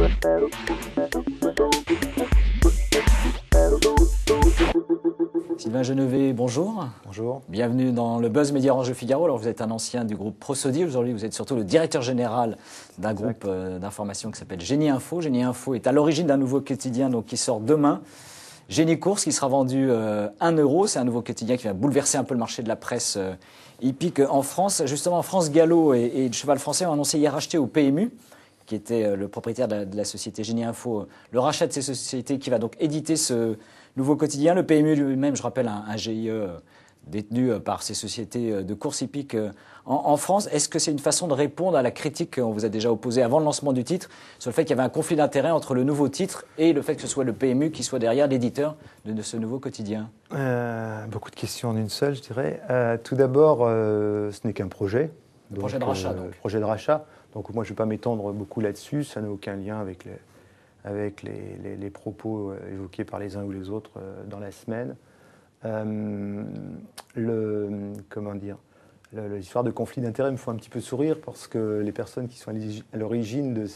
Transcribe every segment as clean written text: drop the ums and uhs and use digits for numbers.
Sylvain Genevet, bonjour. Bonjour. Bienvenue dans le Buzz Média Orange Figaro. Alors, vous êtes un ancien du groupe Prosodie. Aujourd'hui, vous êtes surtout le directeur général d'un groupe d'information qui s'appelle Génie Info. Génie Info est à l'origine d'un nouveau quotidien qui sort demain. Génie Course, qui sera vendu 1 euro. C'est un nouveau quotidien qui va bouleverser un peu le marché de la presse hippique en France. Justement, France Gallo et le Cheval Français ont annoncé hier acheter au PMU, qui était le propriétaire de la société Génie Info, le rachat de ces sociétés qui va donc éditer ce nouveau quotidien. Le PMU lui-même, je rappelle, un GIE détenu par ces sociétés de course hippique en France. Est-ce que c'est une façon de répondre à la critique qu'on vous a déjà opposée avant le lancement du titre sur le fait qu'il y avait un conflit d'intérêts entre le nouveau titre et le fait que ce soit le PMU qui soit derrière l'éditeur de ce nouveau quotidien? Beaucoup de questions en une seule, je dirais. Tout d'abord, ce n'est qu'un projet. Projet de rachat, donc. Projet de rachat. Donc moi, je ne vais pas m'étendre beaucoup là-dessus. Ça n'a aucun lien avec les propos évoqués par les uns ou les autres dans la semaine. L'histoire de conflit d'intérêts me fait un petit peu sourire parce que les personnes qui sont à l'origine de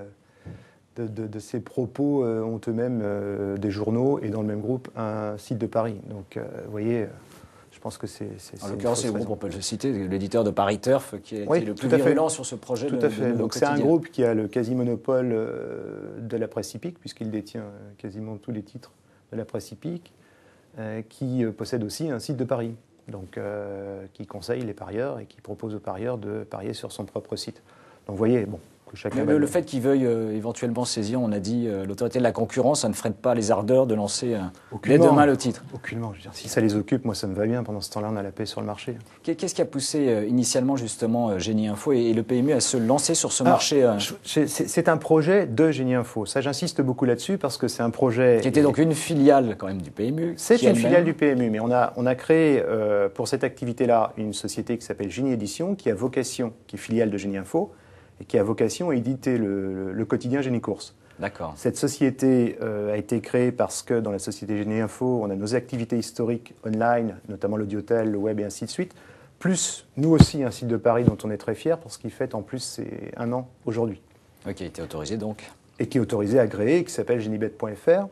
ces propos ont eux-mêmes des journaux et dans le même groupe un site de Paris. Donc vous voyez, je pense que c'est en l'occurrence, c'est le groupe, on peut le citer, l'éditeur de Paris Turf qui a été le plus virulent virulent sur ce projet. Tout à fait. Donc c'est un groupe qui a le quasi-monopole de la presse hippique puisqu'il détient quasiment tous les titres de la presse hippique. Qui possède aussi un site de paris, donc qui conseille les parieurs et qui propose aux parieurs de parier sur son propre site. Donc vous voyez, bon, que chacun... Mais le fait qu'ils veuillent éventuellement saisir, on a dit, l'autorité de la concurrence, ça ne freine pas les ardeurs de lancer dès demain le titre. Aucunement. Je veux dire, si ça les occupe, moi ça me va bien. Pendant ce temps-là, on a la paix sur le marché. Qu'est-ce qui a poussé initialement justement Génie Info et le PMU à se lancer sur ce marché C'est un projet de Génie Info. Ça, j'insiste beaucoup là-dessus parce que c'est un projet... Qui était donc une filiale quand même du PMU. C'est une filiale du PMU, mais on a créé pour cette activité-là une société qui s'appelle Génie Édition, qui est filiale de Génie Info, et qui a vocation à éditer le quotidien Génie Course. D'accord. Cette société a été créée parce que dans la société Génie Info, on a nos activités historiques online, notamment l'audiotel, le web et ainsi de suite, plus nous aussi un site de Paris dont on est très fiers parce qu'il fête en plus ses 1 an aujourd'hui. Oui, qui a été autorisé donc. Et qui est autorisé, agréé, qui s'appelle géniebet.fr.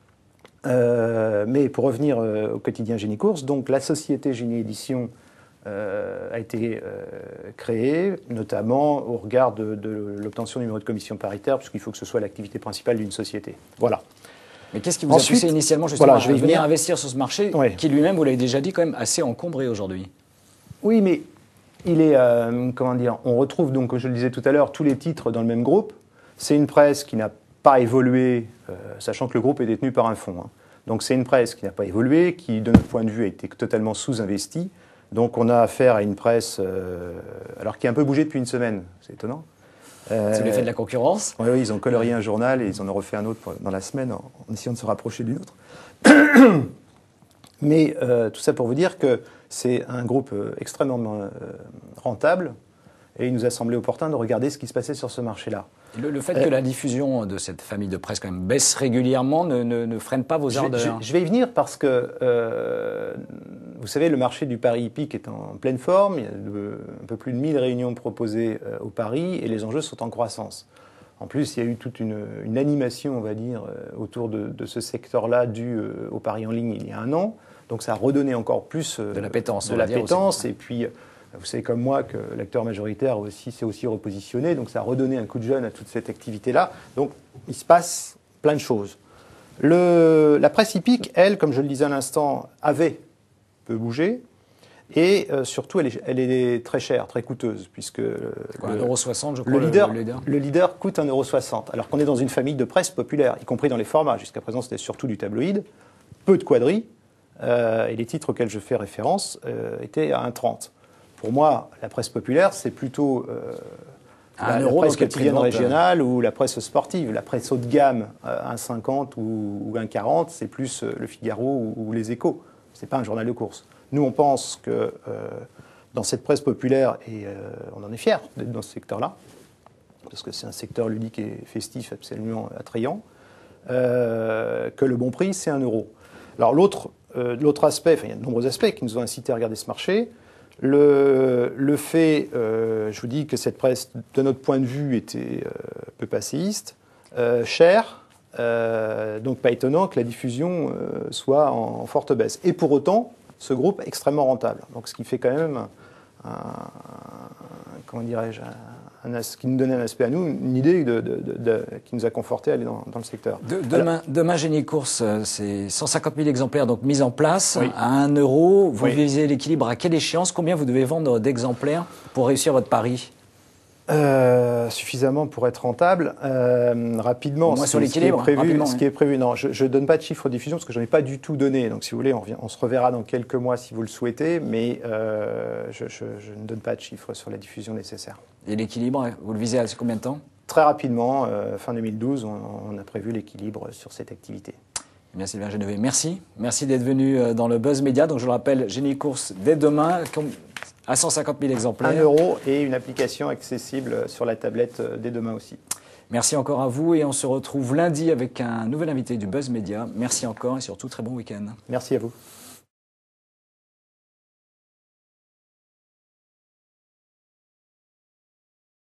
Mais pour revenir au quotidien Génie Course, donc la société Génie Édition a été créée, notamment au regard de l'obtention du numéro de commission paritaire, puisqu'il faut que ce soit l'activité principale d'une société. Voilà. Mais qu'est-ce qui vous a poussé initialement justement à venir investir sur ce marché, qui lui-même, vous l'avez déjà dit, quand même assez encombré aujourd'hui? Oui, mais il est, on retrouve donc, comme je le disais tout à l'heure, tous les titres dans le même groupe. C'est une presse qui n'a pas évolué, sachant que le groupe est détenu par un fonds. Hein. Donc c'est une presse qui n'a pas évolué, qui, de notre point de vue, a été totalement sous-investie. Donc on a affaire à une presse alors qui a un peu bougé depuis une semaine, c'est étonnant. C'est l'effet de la concurrence. Oui, ils ont colorié un journal et ils en ont refait un autre dans la semaine en essayant de se rapprocher d'une autre. Mais tout ça pour vous dire que c'est un groupe extrêmement rentable et il nous a semblé opportun de regarder ce qui se passait sur ce marché-là. Le fait que la diffusion de cette famille de presse quand même baisse régulièrement ne freine pas vos ardeurs? Je vais y venir parce que, vous savez, le marché du pari hippique est en pleine forme. Il y a un peu plus de 1000 réunions proposées au Paris et les enjeux sont en croissance. En plus, il y a eu toute une animation, on va dire, autour de ce secteur-là dû au pari en ligne il y a 1 an. Donc ça a redonné encore plus de la pétence. Et puis... Vous savez comme moi que l'acteur majoritaire s'est aussi repositionné, donc ça a redonné un coup de jeune à toute cette activité-là. Donc il se passe plein de choses. La presse hippique, elle, comme je le disais à l'instant, peu bougé, et surtout elle est très chère, très coûteuse, puisque 1,60 €, je crois, le leader coûte 1,60 €, alors qu'on est dans une famille de presse populaire, y compris dans les formats. Jusqu'à présent, c'était surtout du tabloïd, peu de quadrilles, et les titres auxquels je fais référence étaient à 1,30 €. Pour moi, la presse populaire, c'est plutôt la presse quotidienne régionale ou la presse sportive. La presse haut de gamme, 1,50 € ou 1,40 €, c'est plus le Figaro ou les Échos. Ce n'est pas un journal de course. Nous, on pense que dans cette presse populaire, et on en est fiers d'être dans ce secteur-là, parce que c'est un secteur ludique et festif absolument attrayant, que le bon prix, c'est 1 €. Alors l'autre aspect, il y a de nombreux aspects qui nous ont incités à regarder ce marché. Le fait, je vous dis que cette presse, de notre point de vue, était peu passéiste. cher, donc pas étonnant que la diffusion soit en forte baisse. Et pour autant, ce groupe extrêmement rentable. Donc ce qui fait quand même, comment dirais-je, qui nous donnait un aspect à nous, une idée qui nous a conforté à aller dans le secteur. Demain, Génie Course, c'est 150 000 exemplaires donc mis en place Oui. à 1 euro. Vous Oui. visez l'équilibre à quelle échéance? Combien vous devez vendre d'exemplaires pour réussir votre pari? Suffisamment pour être rentable. Rapidement, Au moins sur l'équilibre, rapidement, ce qui est prévu. Non, je ne donne pas de chiffre de diffusion parce que je n'en ai pas du tout donné. Donc, si vous voulez, on se reverra dans quelques mois si vous le souhaitez, mais je ne donne pas de chiffre sur la diffusion nécessaire. Et l'équilibre, vous le visez à combien de temps? Très rapidement, fin 2012, on a prévu l'équilibre sur cette activité. Eh bien, Sylvain Genevet, merci. Merci d'être venu dans le Buzz Média. Donc, je le rappelle, Génie Course dès demain à 150 000 exemplaires. 1 euro et une application accessible sur la tablette dès demain aussi. Merci encore à vous et on se retrouve lundi avec un nouvel invité du Buzz Média. Merci encore et surtout très bon week-end. Merci à vous.